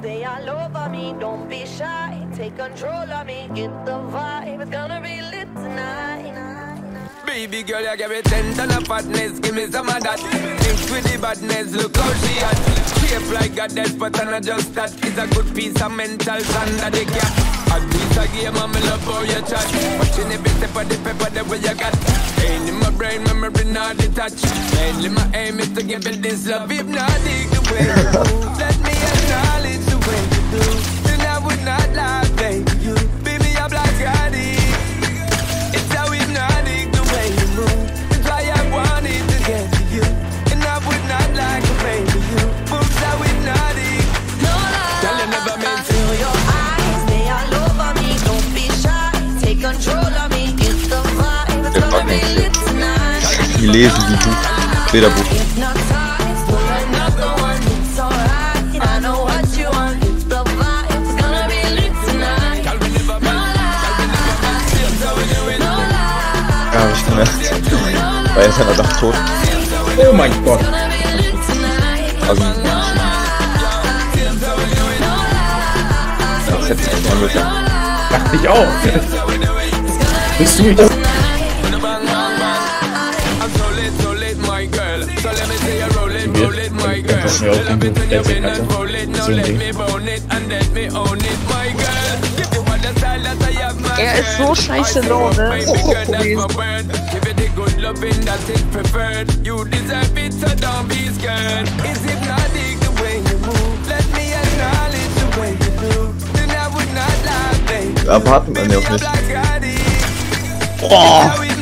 they all over me. Don't be shy, take control of me. Get the vibe, it's gonna be lit tonight. Baby girl, you give me 10 ton of fatness, give me some of that. Mix with the badness, look how she at. Shape like a dead but I just that. It's a good piece of mental sand that they got. A piece of game and me love how you chat. Watching every step of the paper the way you got. Pain in my brain, memory not detached. Mainly my aim is to give it this love. If not, dig the way you move. Let me acknowledge the way you do. Then I would not lie, baby, you. Baby, I'm like Gotti. It's how hypnotic the way you move. It's why I wanted to get to you. And I would not like to baby you. Moves how hypnotic. No lie, Girl, you never meant to. feel your eyes, they all over me. Don't be shy, take control of me. Get the vibe, it's gonna be lit tonight. Die lesen die Buch, Bilderbuch. Hypnotized, pull another one, it's alright. I know what you want, it's the vibe, it's gonna be lit tonight. Girl, we never No meant. lie, So we do it. no lie, Ja, hab ich gemerkt. Weil er ist ja doch tot. Oh mein Gott. gonna be lit tonight. Also, No lie, das hätte ich nicht mal mit. Dachte ich auch. Bist du das? I'm so lit, my girl. So let me say you roll it, my girl. Das mir auch Love it in your bed and hatte. roll it. Now So ein let Ding. me bone it and let me own it, my girl. Give you all the style that I have, my Er ist so girl. scheiße I low, say, ne? baby girl, that's my Gewesen. word. Give you the good loving that is preferred. You deserve it, so don't be scared. Is hypnotic the way you move. Let me acknowledge the way you do. Then I would not lie, baby. Erwarten wir auch nicht. Like Gotti. Boah. How we